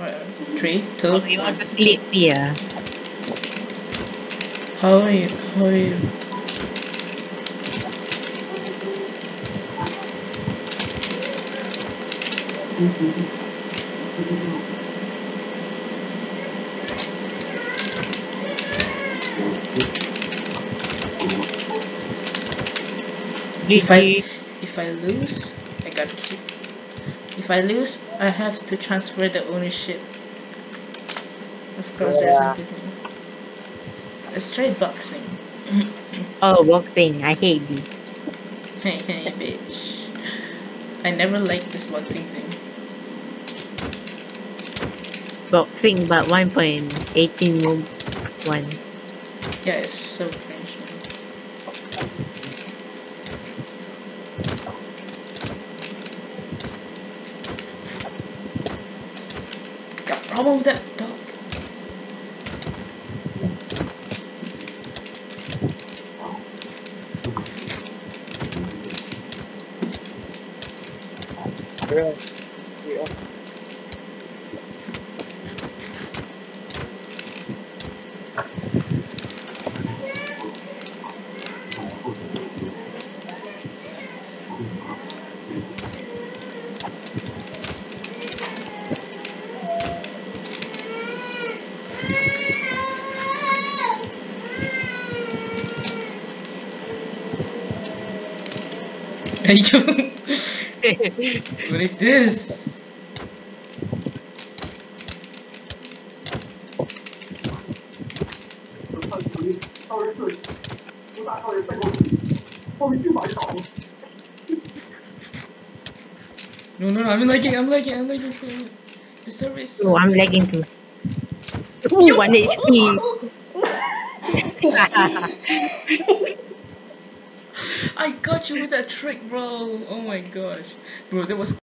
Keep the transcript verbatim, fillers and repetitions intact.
Alright, three, two, Oh, you want to clip here? How are you? How are you? If I if I lose, I gotta keep. If I lose, I have to transfer the ownership of crosshairs Yeah. and with me. Let's try boxing. Oh, boxing. I hate this. Hey, hey, bitch. I never liked this boxing thing. Boxing, but one point eighteen move one. Yeah, it's so cringe. Got a problem with that dog. What is this? No, no, no, I'm lagging, I'm lagging, I'm lagging. So the server is so Oh, I'm lagging too. Ooh, one H P. I got you with that trick, bro. Oh my gosh. Bro, that was